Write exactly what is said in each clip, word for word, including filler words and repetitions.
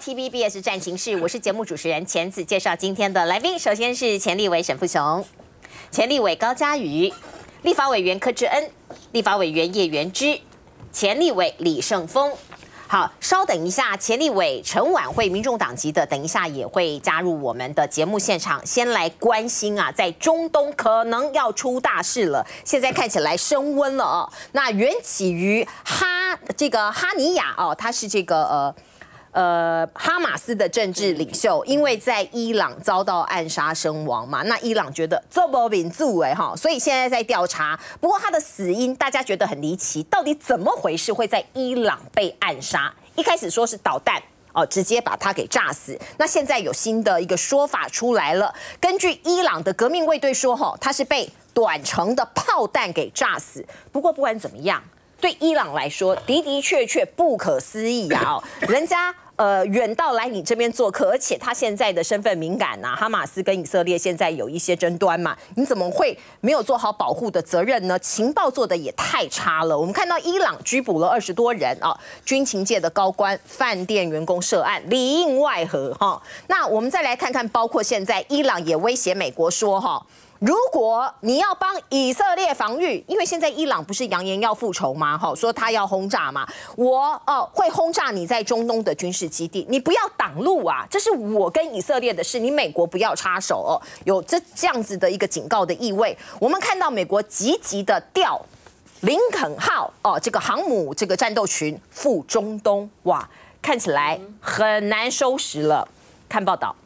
T V B S 战情室，我是节目主持人钱子，介绍今天的来宾。首先是前立委沈富雄，前立委高嘉瑜，立法委员柯志恩，立法委员叶元之，前立委李胜峰。好，稍等一下，前立委陈婉慧，民众党籍的，等一下也会加入我们的节目现场。先来关心啊，在中东可能要出大事了，现在看起来升温了哦。那缘起于哈这个哈尼亚哦，他是这个呃。呃，哈马斯的政治领袖，因为在伊朗遭到暗杀身亡嘛，那伊朗觉得这不民主哎哈，所以现在在调查。不过他的死因大家觉得很离奇，到底怎么回事会在伊朗被暗杀？一开始说是导弹哦，直接把他给炸死。那现在有新的一个说法出来了，根据伊朗的革命卫队说，哈，他是被短程的炮弹给炸死。不过不管怎么样，对伊朗来说的的确确不可思议啊！哦，人家。呃，远道来你这边做客，而且他现在的身份敏感呐、啊，哈马斯跟以色列现在有一些争端嘛，你怎么会没有做好保护的责任呢？情报做的也太差了。我们看到伊朗拘捕了二十多人啊，军情界的高官、饭店员工涉案，里应外合哈。那我们再来看看，包括现在伊朗也威胁美国说哈。如果你要帮以色列防御，因为现在伊朗不是扬言要复仇吗？哈，说他要轰炸嘛，我哦会轰炸你在中东的军事基地，你不要挡路啊，这是我跟以色列的事，你美国不要插手哦，有这这样子的一个警告的意味。我们看到美国积极的调林肯号哦这个航母这个战斗群赴中东，哇，看起来很难收拾了。看报道。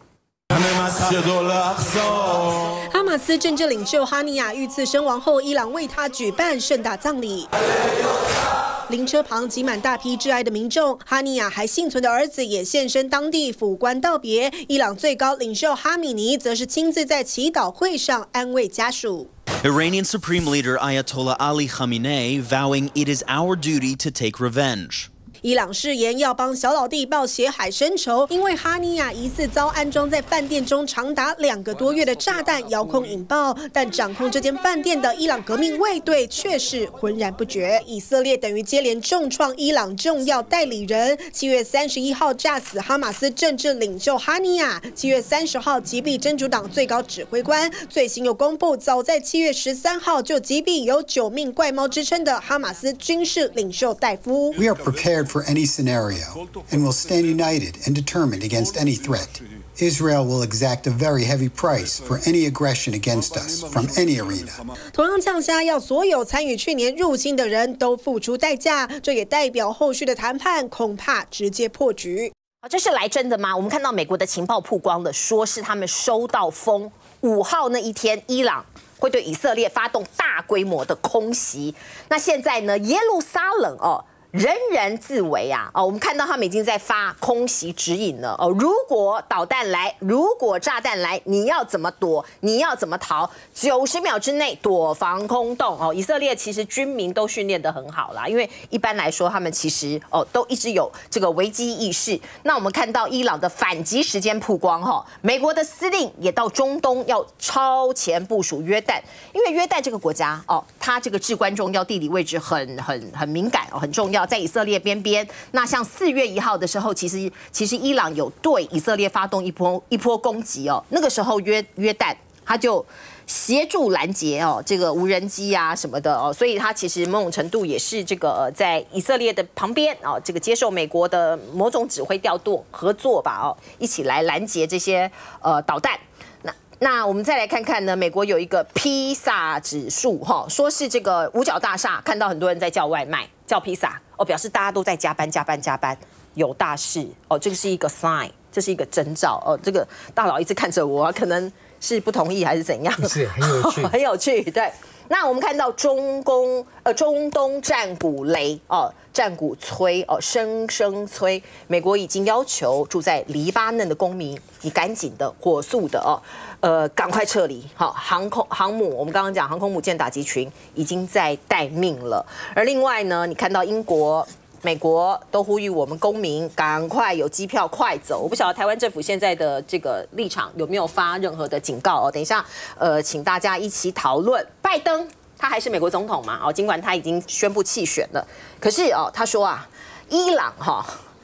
哈马斯政治领袖哈尼亚遇刺身亡后，伊朗为他举办盛大葬礼。灵车旁挤满大批挚爱的民众，哈尼亚还幸存的儿子也现身当地府官道别。伊朗最高领袖哈米尼则是亲自在祈祷会上安慰家属。 Iranian Supreme Leader Ayatollah Ali Khamenei vowing it is our duty to take revenge. 伊朗誓言要帮小老弟报血海深仇，因为哈尼亚疑似遭安装在饭店中长达两个多月的炸弹遥控引爆，但掌控这间饭店的伊朗革命卫队却是浑然不觉。以色列等于接连重创伊朗重要代理人，七月三十一号炸死哈马斯政治领袖哈尼亚，七月三十号击毙真主党最高指挥官，最新又公布，早在七月十三号就击毙有九命怪猫之称的哈马斯军事领袖戴夫。 We are prepared for any scenario and will stand united and determined against any threat. Israel will exact a very heavy price for any aggression against us from any arena. 同样呛下，要所有参与去年入侵的人都付出代价，这也代表后续的谈判恐怕直接破局。 这是来真的吗？我们看到美国的情报曝光了，说是他们收到风，五号那一天，伊朗会对以色列发动大规模的空袭。那现在呢，耶路撒冷哦。人人自危啊！哦，我们看到他们已经在发空袭指引了哦。如果导弹来，如果炸弹来，你要怎么躲？你要怎么逃？九十秒之内躲防空洞哦。以色列其实军民都训练得很好啦，因为一般来说他们其实哦都一直有这个危机意识。那我们看到伊朗的反击时间曝光哈，美国的司令也到中东要超前部署约旦，因为约旦这个国家哦，它这个至关重要，地理位置很很很敏感哦，很重要。在以色列边边，那像四月一号的时候，其实其实伊朗有对以色列发动一波一波攻击哦。那个时候约约旦他就协助拦截哦，这个无人机啊什么的哦，所以他其实某种程度也是这个、呃、在以色列的旁边哦，这个接受美国的某种指挥调度合作吧哦，一起来拦截这些呃导弹。那我们再来看看呢，美国有一个披萨指数哈，说是这个五角大厦看到很多人在叫外卖、叫披萨哦，表示大家都在加班、加班、加班，有大事哦，这个是一个 sign， 这是一个征兆哦。这个大佬一直看着我，可能是不同意还是怎样？ 是很有趣， 很有趣，对。那我们看到中共呃中东战鼓擂哦，战鼓催哦，声声催。美国已经要求住在黎巴嫩的公民，你赶紧的、火速的哦，呃，赶快撤离。好，航空航母，我们刚刚讲航空母舰打击群已经在待命了。而另外呢，你看到英国。美国都呼吁我们公民赶快有机票快走。我不晓得台湾政府现在的这个立场有没有发任何的警告哦。等一下，呃，请大家一起讨论。拜登他还是美国总统嘛？哦，尽管他已经宣布弃选了，可是哦，他说啊，伊朗哈、哦、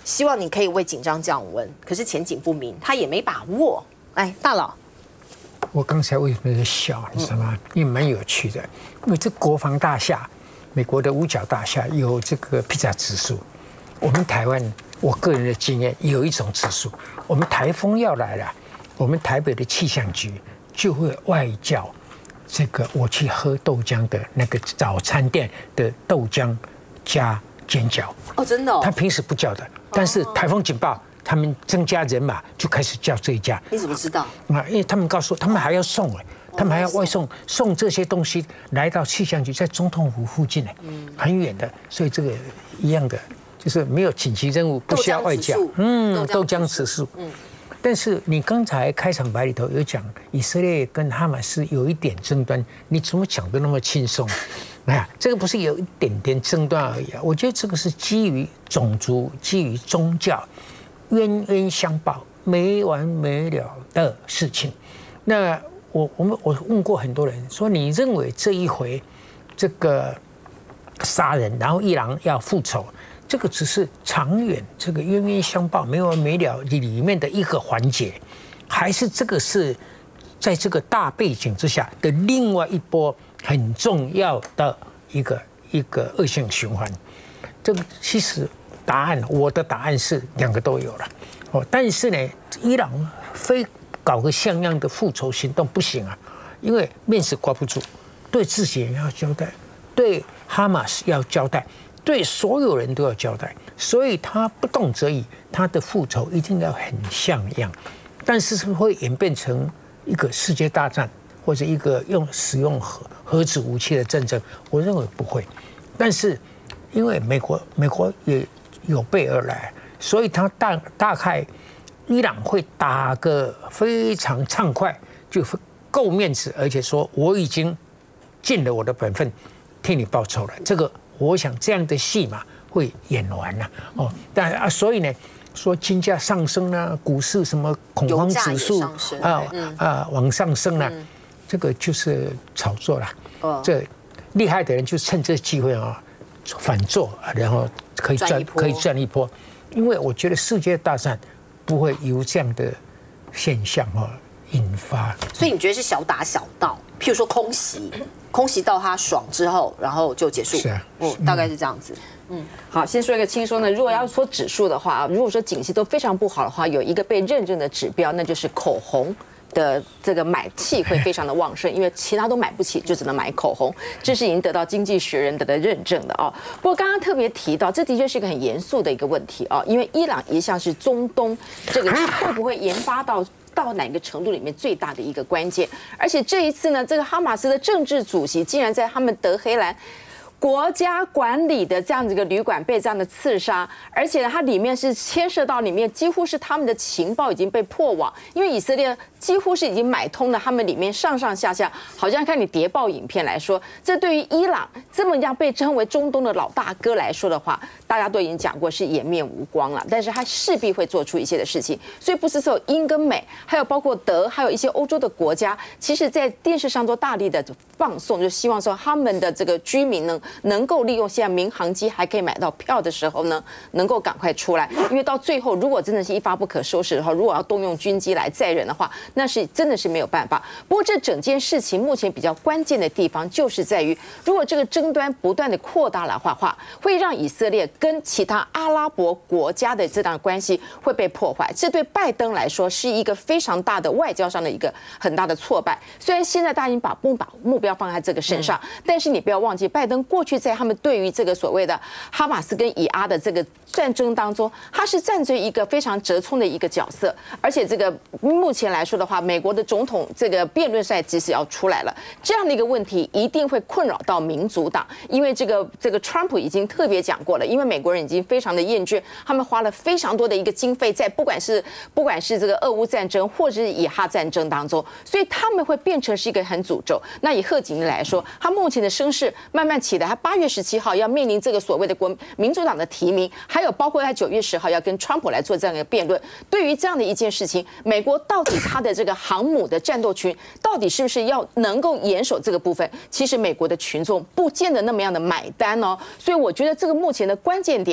希望你可以为紧张降温，可是前景不明，他也没把握。哎，大佬， 我刚才为什么在笑？你知道吗？因为蛮有趣的，因为这国防大厦，美国的五角大厦有这个披萨指数，我们台湾，我个人的经验有一种指数，我们台风要来了，我们台北的气象局就会外叫这个我去喝豆浆的那个早餐店的豆浆加煎饺。 哦，真的哦。 他平时不叫的，但是台风警报，他们增加人马就开始叫这一家。 你怎么知道？ 啊，因为他们告诉我，他们还要送哎，他们还要外送，送这些东西来到气象局，在总统府附近哎，很远的，所以这个一样的，就是没有紧急任务，不需要外叫。嗯，豆浆指数。嗯。但是你刚才开场白里头有讲以色列跟哈马斯有一点争端，你怎么讲得那么轻松？哎呀，这个不是有一点点争端而已啊！我觉得这个是基于种族、基于宗教，冤冤相报、没完没了的事情。那我我们我问过很多人，说你认为这一回这个杀人，然后伊朗要复仇？这个只是长远这个冤冤相报没完没了里面的一个环节，还是这个是在这个大背景之下的另外一波很重要的一个一个恶性循环？这个其实答案，我的答案是两个都有了哦。但是呢，伊朗非搞个像样的复仇行动不行啊，因为面子挂不住，对自己人要交代，对哈马斯要交代。对所有人都要交代，所以他不动则已，他的复仇一定要很像样。但是是不是会演变成一个世界大战，或者一个用使用核核子武器的战争？我认为不会。但是因为美国美国也有备而来，所以他大大概伊朗会打个非常畅快，就够面子，而且说我已经尽了我的本分，替你报仇了。这个。我想这样的戏嘛会演完了哦，但啊，所以呢，说金价上升啦，股市什么恐慌指数啊啊往上升了，这个就是炒作啦。这厉害的人就趁这机会啊反做，然后可以赚可以赚一波。因为我觉得世界大战不会由这样的现象啊引发。 所以你觉得是小打小闹？譬如说空袭。空袭到他爽之后，然后就结束。 是啊， 嗯，大概是这样子。 嗯，好，先说一个轻松的。如果要说指数的话，如果说景气都非常不好的话，有一个被认证的指标，那就是口红的这个买气会非常的旺盛，因为其他都买不起，就只能买口红。这是已经得到《经济学人》的认证的哦。不过刚刚特别提到，这的确是一个很严肃的一个问题哦，因为伊朗一向是中东这个会不会研发到。到哪个程度里面最大的一个关键，而且这一次呢，这个哈马斯的政治主席竟然在他们德黑兰国家管理的这样子一个旅馆被这样的刺杀，而且呢，它里面是牵涉到里面几乎是他们的情报已经被破网，因为以色列几乎是已经买通了他们里面上上下下，好像看你谍报影片来说，这对于伊朗这么样被称为中东的老大哥来说的话，大家都已经讲过是颜面无光了，但是他势必会做出一些的事情，所以不是只有英跟美，还有包括德，还有一些欧洲的国家，其实在电视上都大力的放送，就希望说他们的这个居民呢，能够利用现在民航机还可以买到票的时候呢，能够赶快出来，因为到最后如果真的是一发不可收拾的话，如果要动用军机来载人的话，那是真的是没有办法。不过这整件事情目前比较关键的地方就是在于，如果这个争端不断的扩大的话，会让以色列跟其他阿拉伯国家的这段关系会被破坏，这对拜登来说是一个非常大的外交上的一个很大的挫败。虽然现在大家已经把目把目标放在这个身上，但是你不要忘记，拜登过去在他们对于这个所谓的哈马斯跟以阿的这个战争当中，他是站在一个非常折冲的一个角色，而且这个目前来说的话，美国的总统这个辩论赛即使要出来了，这样的一个问题一定会困扰到民主党，因为这个这个 Trump 已经特别讲过了，因为美国人已经非常的厌倦，他们花了非常多的一个经费在不管是不管是这个俄乌战争或者是以哈战争当中，所以他们会变成是一个很诅咒。那以贺锦丽来说，他目前的声势慢慢起来，他八月十七号要面临这个所谓的国民主党的提名，还有包括他九月十号要跟川普来做这样的辩论。对于这样的一件事情，美国到底他的这个航母的战斗群到底是不是要能够严守这个部分？其实美国的群众不见得那么样的买单哦。所以我觉得这个目前的关键点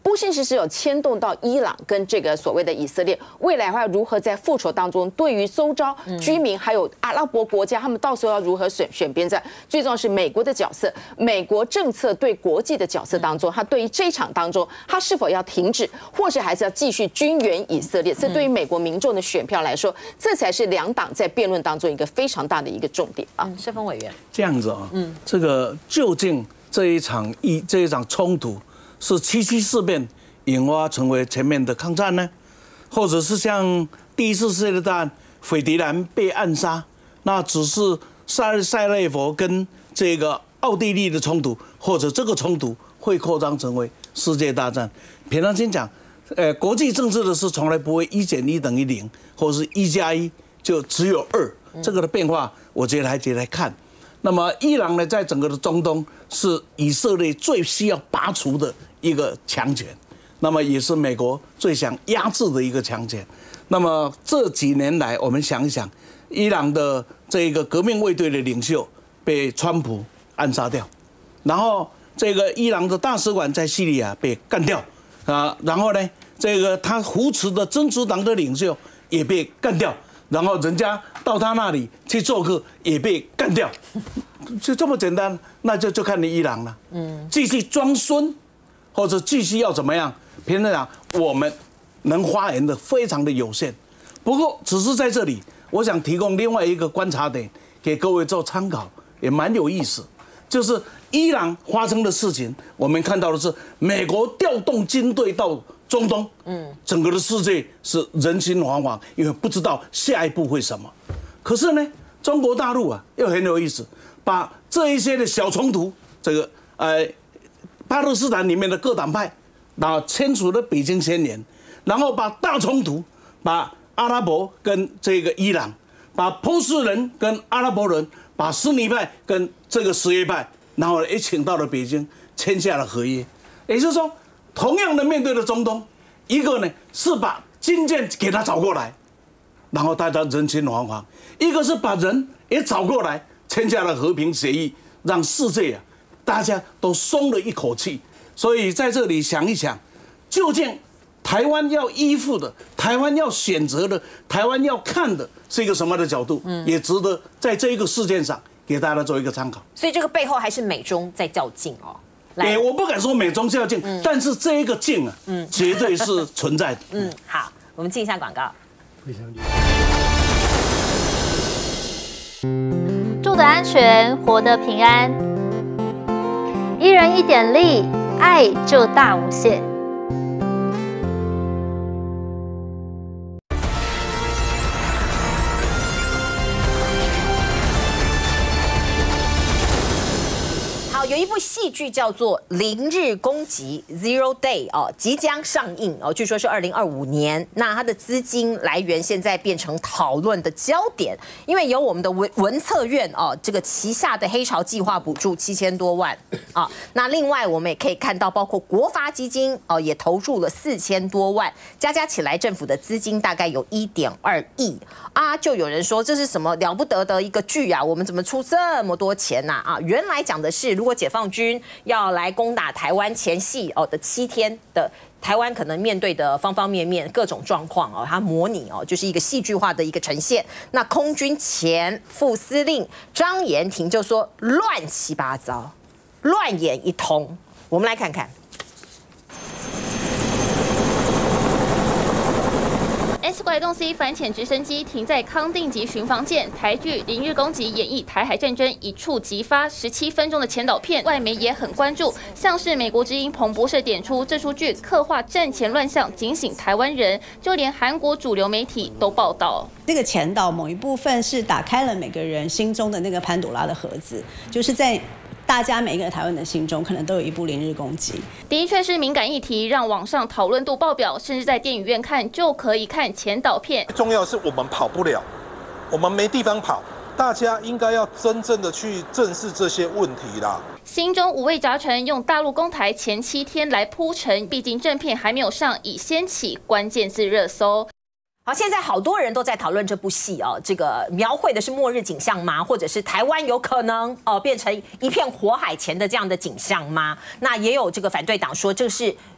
不幸实是有牵动到伊朗跟这个所谓的以色列未来会如何在复仇当中，对于周遭居民还有阿拉伯国家，他们到时候要如何选选边站？最重要是美国的角色，美国政策对国际的角色当中，他对于这一场当中，他是否要停止，或是还是要继续军援以色列？这对于美国民众的选票来说，这才是两党在辩论当中一个非常大的一个重点啊。 世峰委员， 这样子啊，嗯，这个究竟这一场一这一场冲突是七七事变引发成为全面的抗战呢，或者是像第一次世界大战斐迪南被暗杀，那只是塞塞列佛跟这个奥地利的冲突，或者这个冲突会扩张成为世界大战？平常心讲，呃，国际政治的事从来不会一减一等于零，或者是一加一就只有二，这个的变化，我觉得还得来看。那么伊朗呢，在整个的中东是以色列最需要拔除的一个强权，那么也是美国最想压制的一个强权。那么这几年来，我们想一想，伊朗的这个革命卫队的领袖被川普暗杀掉，然后这个伊朗的大使馆在叙利亚被干掉啊，然后呢，这个他扶持的真主党的领袖也被干掉。然后人家到他那里去做客，也被干掉，就这么简单，那就就看你伊朗了。嗯，继续装孙，或者继续要怎么样？平常讲，我们能发言的非常的有限。不过，只是在这里，我想提供另外一个观察点给各位做参考，也蛮有意思。就是伊朗发生的事情，我们看到的是美国调动军队到中东，嗯，整个的世界是人心惶惶，因为不知道下一步会什么。可是呢，中国大陆啊又很有意思，把这一些的小冲突，这个呃巴勒斯坦里面的各党派，然后签署了北京宣言，然后把大冲突，把阿拉伯跟这个伊朗，把波斯人跟阿拉伯人，把逊尼派跟这个什叶派，然后也请到了北京，签下了合约。也就是说，同样的面对的中东，一个呢是把军舰给他找过来，然后大家人心惶惶；一个是把人也找过来，签下了和平协议，让世界啊大家都松了一口气。所以在这里想一想，究竟台湾要依附的、台湾要选择的、台湾要看的是一个什么的角度，嗯，也值得在这一个事件上给大家做一个参考。 所以这个背后还是美中在较劲哦。 哎，我不敢说美中较劲，嗯、但是这一个劲啊，嗯，绝对是存在的。 嗯，好，我们进一下广告。 非常厉害。住得安全，活得平安，一人一点力，爱就大无限。 有一部戏剧叫做《零日攻击》（Zero Day） 哦，即将上映哦，据说是二零二五年。那它的资金来源现在变成讨论的焦点，因为有我们的文文策院哦，这个旗下的黑潮计划补助七千多万啊。那另外我们也可以看到，包括国发基金哦，也投入了四千多万，加加起来政府的资金大概有一点二亿啊。就有人说这是什么了不得的一个剧啊？我们怎么出这么多钱呐？啊，原来讲的是如果解放军要来攻打台湾前夕哦的七天的台湾可能面对的方方面面各种状况哦，它模拟哦就是一个戏剧化的一个呈现。那空军前副司令张延廷就说乱七八糟，乱演一通。我们来看看。 S 怪洞 C 反潜直升机停在康定级巡防舰，台剧《零日攻击》演绎台海战争一触即发，十七分钟的前导片，外媒也很关注。像是美国之音彭博社点出，这出剧刻画战前乱象，警醒台湾人，就连韩国主流媒体都报道。 这个前导某一部分是打开了每个人心中的那个潘朵拉的盒子，就是在大家每一个台湾的心中，可能都有一部《零日攻击》。 的确是敏感议题，让网上讨论度爆表，甚至在电影院看就可以看前导片。 重要是我们跑不了，我们没地方跑，大家应该要真正的去正视这些问题啦。 心中五味杂陈，用大陆攻台前七天来铺陈，毕竟正片还没有上，已掀起关键字热搜。 好，现在好多人都在讨论这部戏哦，这个描绘的是末日景象吗？或者是台湾有可能哦变成一片火海前的这样的景象吗？那也有这个反对党说这是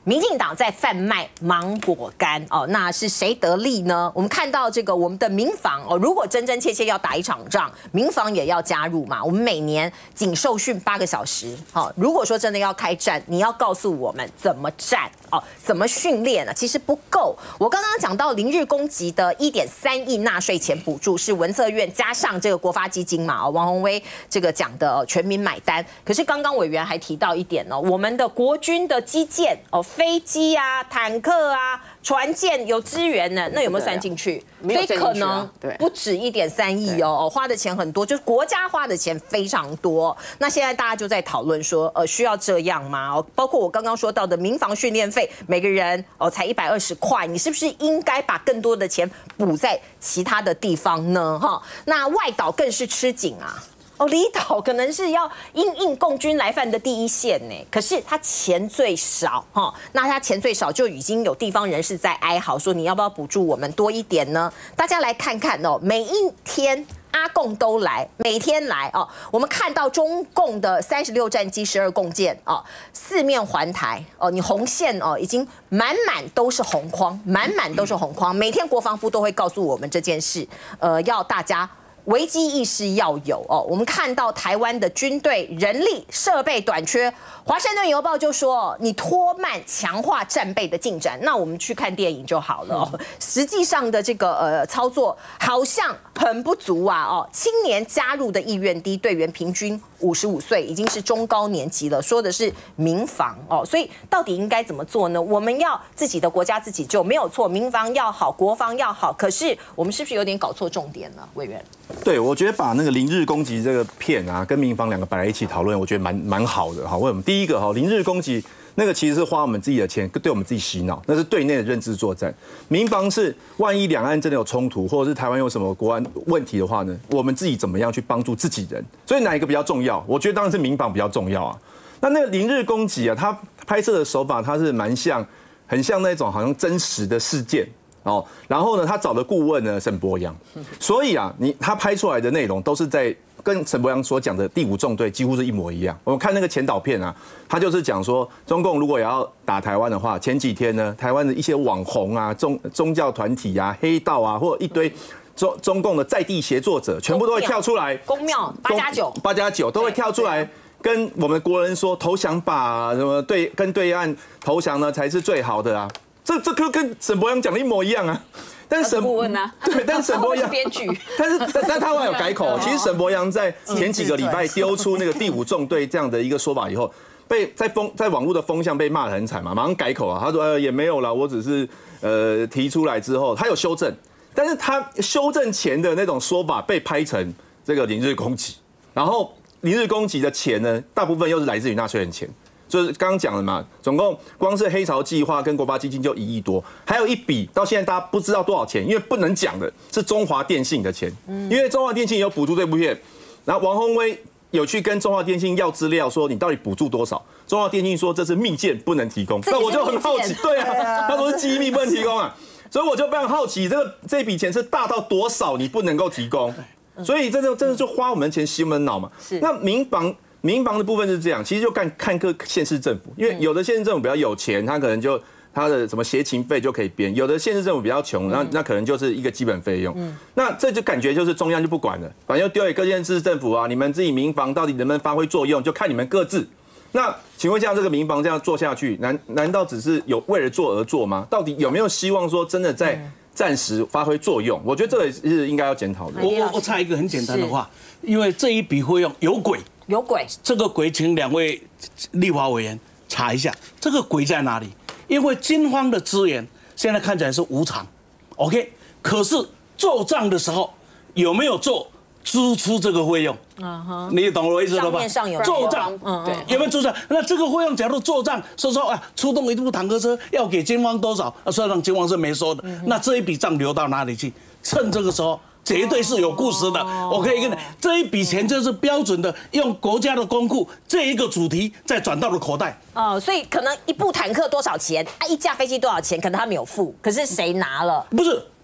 民进党在贩卖芒果干哦，那是谁得利呢？我们看到这个我们的民防哦，如果真真切切要打一场仗，民防也要加入嘛。我们每年仅受训八个小时，好、哦，如果说真的要开战，你要告诉我们怎么战哦，怎么训练呢？其实不够。我刚刚讲到零日攻击的一点三亿纳税钱补助是文策院加上这个国发基金嘛，哦，王宏威这个讲的、哦、全民买单。可是刚刚委员还提到一点哦，我们的国军的基建哦。飞机啊、坦克啊、船舰有支援呢，那有没有算进去？ 没有算进去啊， 所以可能不止一点三亿哦，花的钱很多，就是国家花的钱非常多。那现在大家就在讨论说，呃，需要这样吗？哦，包括我刚刚说到的民防训练费，每个人哦才一百二十块，你是不是应该把更多的钱补在其他的地方呢？哈，那外岛更是吃紧啊。哦，离岛可能是要因应共军来犯的第一线呢，可是他钱最少哈，那他钱最少就已经有地方人士在哀嚎说，你要不要补助我们多一点呢？大家来看看哦，每一天阿共都来，每天来哦，我们看到中共的三十六战机、十二共舰哦，四面环台哦，你红线哦已经满满都是红框，满满都是红框，每天国防部都会告诉我们这件事，呃，要大家。危机意识要有哦，我们看到台湾的军队人力设备短缺，华盛顿邮报就说你拖慢强化战备的进展，那我们去看电影就好了哦。实际上的这个呃操作好像很不足啊哦，青年加入的意愿低，队员平均五十五岁，已经是中高年级了，说的是民防哦，所以到底应该怎么做呢？我们要自己的国家自己救，没有错，民防要好，国防要好，可是我们是不是有点搞错重点呢？委员？ 对，我觉得把那个零日攻击这个片啊，跟民防两个摆在一起讨论，我觉得蛮蛮好的哈。为什么？第一个哈，零日攻击那个其实是花我们自己的钱，对我们自己洗脑，那是对内的认知作战。民防是万一两岸真的有冲突，或者是台湾有什么国安问题的话呢，我们自己怎么样去帮助自己人？所以哪一个比较重要？我觉得当然是民防比较重要啊。那那个零日攻击啊，它拍摄的手法它是蛮像，很像那种好像真实的事件。哦，然后呢，他找的顾问呢，沈伯洋，所以啊，你他拍出来的内容都是在跟沈伯洋所讲的第五纵队几乎是一模一样。我们看那个前导片啊，他就是讲说，中共如果也要打台湾的话，前几天呢，台湾的一些网红啊、宗宗教团体啊、黑道啊，或者一堆中中共的在地协作者，全部都会跳出来， 公庙八加九， 八加九都会跳出来。跟我们国人说投降吧，什么对跟对岸投降呢才是最好的啊。这这就跟沈伯洋讲的一模一样啊，但是沈顾问啊， 对，但是沈伯洋编剧， 但是但但他后来有改口。其实沈伯洋在前几个礼拜丢出那个第五纵队这样的一个说法以后，被在风在网络的风向被骂得很惨嘛，马上改口啊，他说呃也没有啦，我只是呃提出来之后，他有修正，但是他修正前的那种说法被拍成这个零日攻击，然后零日攻击的钱呢，大部分又是来自于纳税人钱。就是刚刚讲了嘛，总共光是黑潮计划跟国发基金就一亿多，还有一笔到现在大家不知道多少钱，因为不能讲的是中华电信的钱，因为中华电信有补助这部片，然后王宏威有去跟中华电信要资料，说你到底补助多少？中华电信说这是密件，不能提供。那我就很好奇，对啊，他说是机密不能提供啊，所以我就非常好奇，这个这笔钱是大到多少你不能够提供？所以这就真的就花我们钱洗我们脑嘛。那民防。民防的部分是这样，其实就看看各县市政府，因为有的县市政府比较有钱，他可能就他的什么协勤费就可以编；有的县市政府比较穷，那那可能就是一个基本费用。那这就感觉就是中央就不管了，反正就丢给各县市政府啊，你们自己民防到底能不能发挥作用，就看你们各自。那请问，像这个民防这样做下去，难难道只是有为了做而做吗？到底有没有希望说真的在暂时发挥作用？我觉得这个是应该要检讨的。 我我我插一个很简单的话，因为这一笔费用有鬼。 有鬼， 这个鬼，请两位立法委员查一下，这个鬼在哪里？因为军方的资源现在看起来是无偿 ，OK， 可是做账的时候有没有做支出这个费用？啊你懂我意思了吧？做账，嗯，对，有没有做账？那这个费用假如做账，说说啊，出动一部坦克车要给军方多少？啊，虽然军方是没说的，那这一笔账流到哪里去？趁这个时候。绝对是有故事的，我可以跟你，这一笔钱就是标准的用国家的公库这一个主题再转到了口袋。 哦，所以可能一部坦克多少钱啊？一架飞机多少钱？可能他没有付，可是谁拿了？ 不是，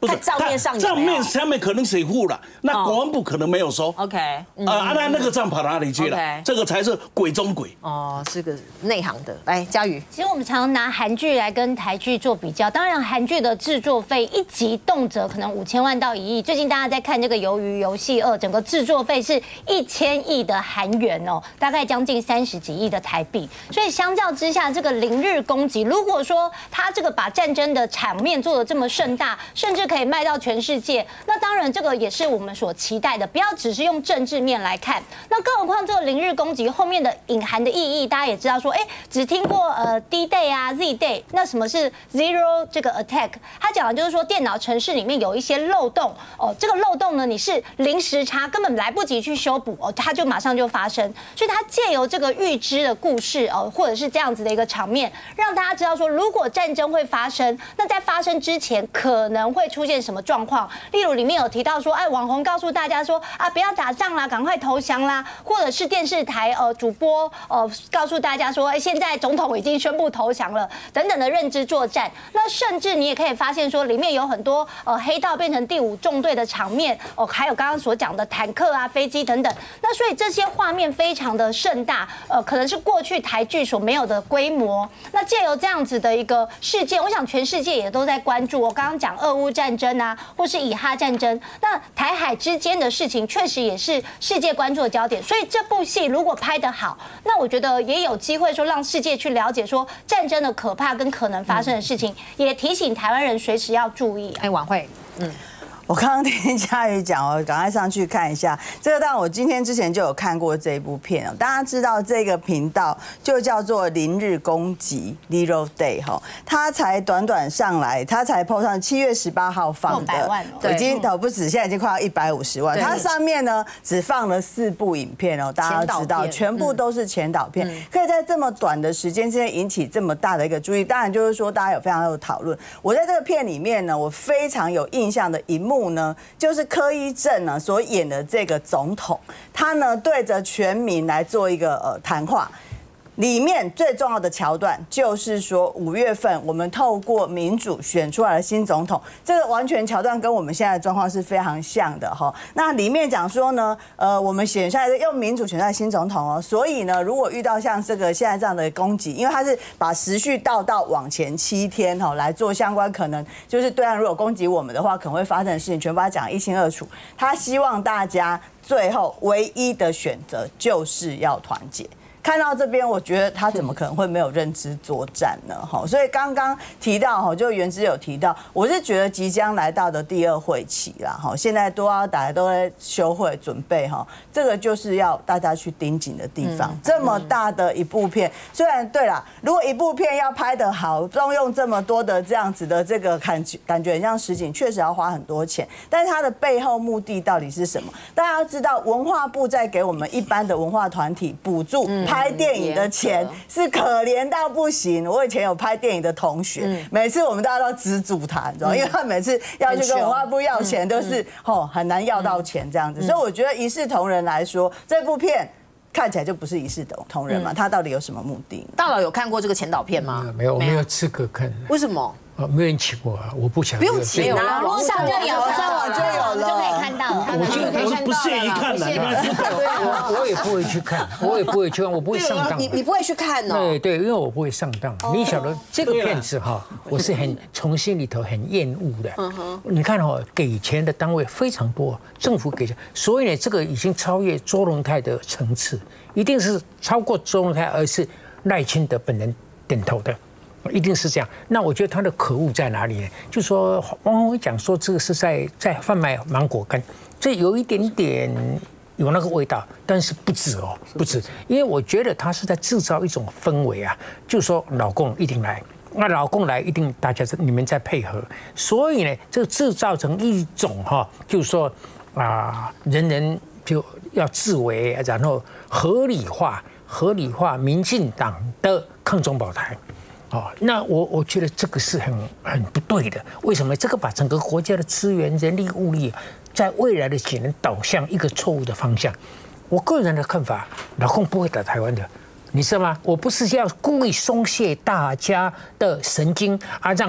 不是账面上账面上面可能谁付了，那国防部可能没有收。 OK， 啊，那那个账跑哪里去了？这个才是鬼中鬼。 哦，是个内行的。来，佳瑜， 其实我们常常拿韩剧来跟台剧做比较，当然韩剧的制作费一集动辄可能五千万到一亿。最近大家在看这个《鱿鱼游戏二》，整个制作费是一千亿的韩元哦，大概将近三十几亿的台币。所以相较之下，这个零日攻击，如果说他这个把战争的场面做得这么盛大，甚至可以卖到全世界，那当然这个也是我们所期待的，不要只是用政治面来看。那更何况这个零日攻击后面的隐含的意义，大家也知道说，哎，只听过呃 D Day 啊 Z Day， 那什么是 Zero 这个 attack？ 他讲的就是说电脑程式里面有一些漏洞哦，这个漏洞呢你是零时差，根本来不及去修补哦，它就马上就发生。所以他借由这个预知的故事哦，或者是这样子的一个场面，让大家知道说，如果战争会发生，那在发生之前可能会出现什么状况。例如里面有提到说，哎，网红告诉大家说啊，不要打仗啦，赶快投降啦，或者是电视台呃主播呃告诉大家说，哎，现在总统已经宣布投降了，等等的认知作战。那甚至你也可以发现说，里面有很多呃黑道变成第五纵队的场面哦，还有刚刚所讲的坦克啊、飞机等等。那所以这些画面非常的盛大，呃，可能是过去台剧所没有的规模。那借由这样子的一个事件，我想全世界也都在关注。我刚刚讲俄乌战争啊，或是以哈战争，那台海之间的事情确实也是世界关注的焦点。所以这部戏如果拍得好，那我觉得也有机会说让世界去了解说战争的可怕跟可能发生的事情，也提醒台湾人随时要注意。 哎，晚会，嗯。 我刚刚听佳瑜讲，我赶快上去看一下。这个当然我今天之前就有看过这一部片哦。大家知道这个频道就叫做零日攻击 Zero Day 哈，它才短短上来，它才 po 上七月十八号放的，已经哦不止，现在已经快要一百五十万。它上面呢只放了四部影片哦，大家要知道全部都是前导片，可以在这么短的时间之内引起这么大的一个注意，当然就是说大家有非常多的讨论。我在这个片里面呢，我非常有印象的一幕。呢，就是柯一正呢所演的这个总统，他呢对着全民来做一个呃谈话。里面最重要的桥段就是说，五月份我们透过民主选出来的新总统，这个完全桥段跟我们现在的状况是非常像的哈。那里面讲说呢，呃，我们选出来的用民主选出来的新总统哦，所以呢，如果遇到像这个现在这样的攻击，因为他是把时序倒到往前七天哈来做相关，可能就是对岸如果攻击我们的话，可能会发生的事情，全部他讲一清二楚。他希望大家最后唯一的选择就是要团结。看到这边，我觉得他怎么可能会没有认知作战呢？哈，所以刚刚提到哈，就原之有提到，我是觉得即将来到的第二会期啦，哈，现在都要大家都在休会准备哈，这个就是要大家去盯紧的地方。这么大的一部片，虽然对啦，如果一部片要拍得好，动用这么多的这样子的这个感觉，感觉很像实景，确实要花很多钱，但是它的背后目的到底是什么？大家要知道，文化部在给我们一般的文化团体补助。拍电影的钱是可怜到不行。我以前有拍电影的同学，每次我们大家都资助他，你知道，因为他每次要去跟文化部要钱，都是哦很难要到钱这样子。所以我觉得一视同仁来说，这部片看起来就不是一视同仁嘛，他到底有什么目的？ 大佬有看过这个前导片吗？ 没有，我没有资格看。 为什么？ 啊，没人请我啊，我不想。 不用请啊，网上就有， 上网就有了， 就可以看到。 我就不屑于看了， 我我也不会去看，我也不会去看，我不会上当。 你你不会去看哦？ 对对，因为我不会上当。你晓得这个片子哈，我是很从心里头很厌恶的。你看哈，给钱的单位非常多，政府给钱，所以呢，这个已经超越周荣泰的层次，一定是超过周荣泰，而是赖清德本人点头的。一定是这样。那我觉得他的可恶在哪里呢？就说汪峰讲说这个是在在贩卖芒果干，这有一点点有那个味道，但是不止哦，不止，因为我觉得他是在制造一种氛围啊，就说老公一定来。那老公来一定大家你们在配合，所以呢，这个制造成一种哈，就是说啊，人人就要自卫，然后合理化合理化民进党的抗中保台。哦，那我我觉得这个是很很不对的。为什么？这个把整个国家的资源、人力、物力，在未来的几年导向一个错误的方向。我个人的看法，老共不会打台湾的，你知道吗？我不是要故意松懈大家的神经，而让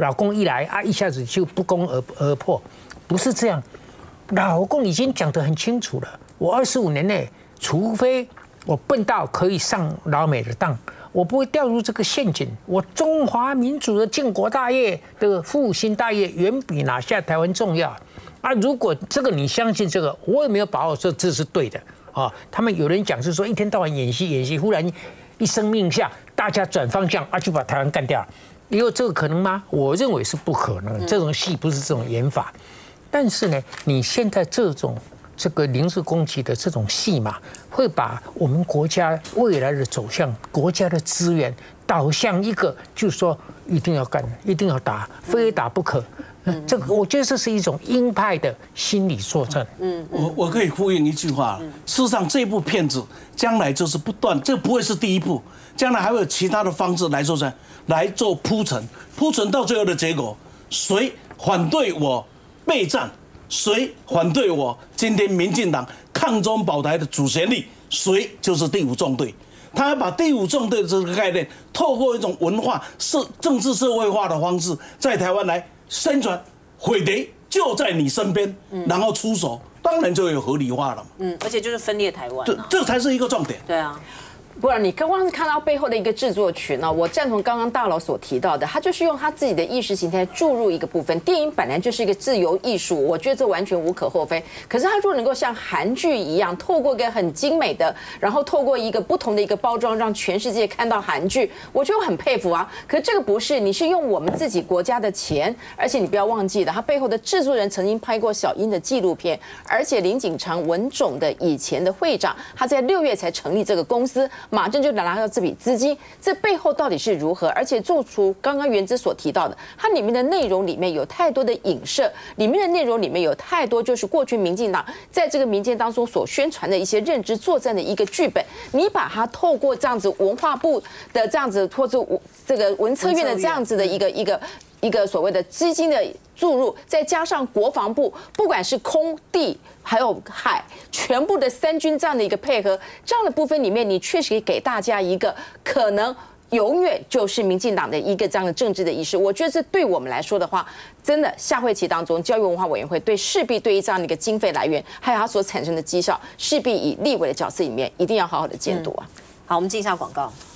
老公一来啊，一下子就不攻而而破，不是这样。老公已经讲得很清楚了，我二十五年内，除非我笨到可以上老美的当，我不会掉入这个陷阱。我中华民族的建国大业的复兴大业，远比拿下台湾重要。啊，如果这个你相信这个，我也没有把握说这是对的啊。他们有人讲是说一天到晚演习演习，忽然一声令下，大家转方向啊，就把台湾干掉。也有这个可能吗？我认为是不可能，这种戏不是这种演法。但是呢，你现在这种这个临时攻击的这种戏码，会把我们国家未来的走向、国家的资源导向一个，就是说一定要干，一定要打，非打不可。嗯，这个我觉得这是一种鹰派的心理作战。 嗯，我我可以呼应一句话，事实上这部片子将来就是不断，这不会是第一部，将来还会有其他的方式来做什来做铺陈，铺陈到最后的结果，谁反对我备战，谁反对我今天民进党抗中保台的主旋律，谁就是第五纵队。他要把第五纵队这个概念，透过一种文化、社政治社会化的方式，在台湾来宣传，匪谍就在你身边，然后出手，当然就有合理化了。 嗯，而且就是分裂台湾， 这这才是一个重点。 对啊。 不然，你刚刚看到背后的一个制作群呢，我赞同刚刚大佬所提到的，他就是用他自己的意识形态注入一个部分。电影本来就是一个自由艺术，我觉得这完全无可厚非。可是他如果能够像韩剧一样，透过一个很精美的，然后透过一个不同的一个包装，让全世界看到韩剧，我觉得我很佩服啊。可是这个不是，你是用我们自己国家的钱，而且你不要忘记了，他背后的制作人曾经拍过小英的纪录片，而且林景长文总的以前的会长，他在六月才成立这个公司。马上就拿到这笔资金，这背后到底是如何？而且做出刚刚元之所提到的，它里面的内容里面有太多的影射，里面的内容里面有太多就是过去民进党在这个民间当中所宣传的一些认知作战的一个剧本，你把它透过这样子文化部的这样子，或者这个文策院的这样子的一个一个。一个所谓的资金的注入，再加上国防部，不管是空地还有海，全部的三军这样的一个配合，这样的部分里面，你确实可以给大家一个可能永远就是民进党的一个这样的政治的意识。我觉得这对我们来说的话，真的下会期当中，教育文化委员会对势必对于这样的一个经费来源，还有它所产生的绩效，势必以立委的角色里面，一定要好好的监督啊。 好，我们进一下广告。